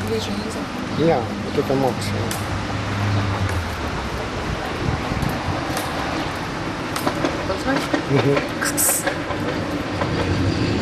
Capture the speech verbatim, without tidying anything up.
Ближе нельзя. Я, вот это максимум. Позвать? Угу.